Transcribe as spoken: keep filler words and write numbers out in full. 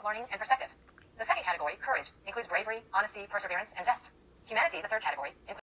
learning, and perspective. The second category, courage, includes bravery, honesty, perseverance, and zest. Humanity, the third category, includes